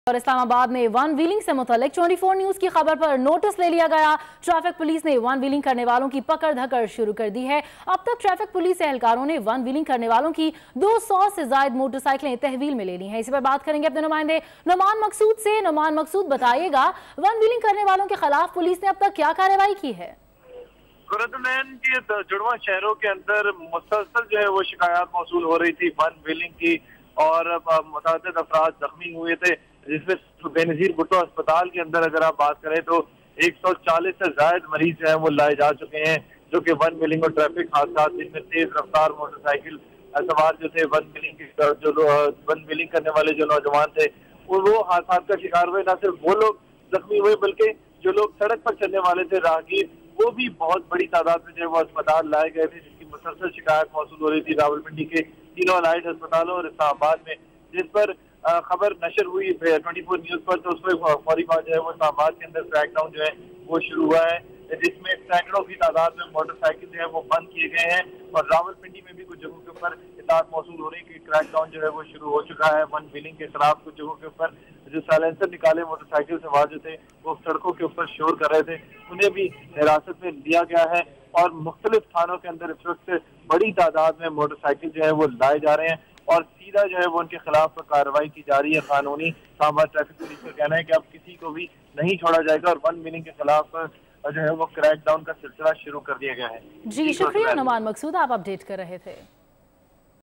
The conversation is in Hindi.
और इस्लामाबाद में वन व्हीलिंग से मुतालिक 24 न्यूज की खबर पर नोटिस ले लिया गया। ट्रैफिक पुलिस ने वन व्हीलिंग करने वालों की पकड़ धकड़ शुरू कर दी है। अब तक ट्रैफिक पुलिस एहलकारों ने वन व्हीलिंग करने वालों की 200 से ज्यादा मोटरसाइकिलें तहवील में ले ली हैं। इसी पर बात करेंगे अपने नुमाइंदे नुमान मकसूद से। नुमान मकसूद, बताइएगा वन व्हीलिंग करने वालों के खिलाफ पुलिस ने अब तक क्या कार्रवाई की है? के जुड़वा शहरों के अंदर मुसलसल जो है वो शिकायत मौसूल हो रही थी वन व्हीलिंग की, और मुतअद्दिद अफराद जख्मी हुए थे, जिसमें बेनजीर भुट्टो अस्पताल के अंदर अगर आप बात करें तो 140 से ज्यादा मरीज जो है वो लाए जा चुके हैं, जो कि वन व्हीलिंग और ट्रैफिक हादसा, जिसमें तेज रफ्तार मोटरसाइकिल सवार जो थे वन व्हीलिंग करने वाले जो नौजवान थे वो हादसा का शिकार हुए। न सिर्फ वो लोग जख्मी हुए बल्कि जो लोग सड़क पर चलने वाले थे राहगीर, वो भी बहुत बड़ी तादाद में जो है वो अस्पताल लाए गए थे, जिसकी मुसलसल शिकायत मौसूल हो रही थी रावलपिंडी के तीनों अलाइड अस्पतालों और इस्लामाबाद में। जिस पर खबर नशर हुई 24 न्यूज पर, तो उसमें फौरी बात जो है वो इस्लामाबाद के अंदर क्रैकडाउन जो है वो शुरू हुआ है, जिसमें सैकड़ों की तादाद में मोटरसाइकिल जो है वो बंद किए गए हैं। और रावलपिंडी में भी कुछ जगहों के ऊपर इताअत मौसूल हो रही है कि क्रैकडाउन जो है वो शुरू हो चुका है वन व्हीलिंग के खिलाफ। कुछ जगहों के ऊपर जो साइलेंसर निकाले मोटरसाइकिल सवार जो थे वो सड़कों के ऊपर शोर कर रहे थे, उन्हें भी हिरासत में लिया गया है। और मुख्तलिफ थानों के अंदर इस वक्त बड़ी तादाद में मोटरसाइकिल जो है वो लाए जा रहे हैं और सीधा जो है वो उनके खिलाफ कार्रवाई की जा रही है कानूनी। इस्लामाबाद ट्रैफिक पुलिस का कहना है कि अब किसी को भी नहीं छोड़ा जाएगा और वन व्हीलिंग के खिलाफ जो है वो क्रैकडाउन का सिलसिला शुरू कर दिया गया है। जी शुक्रिया नुमान मकसूद, आप अपडेट कर रहे थे।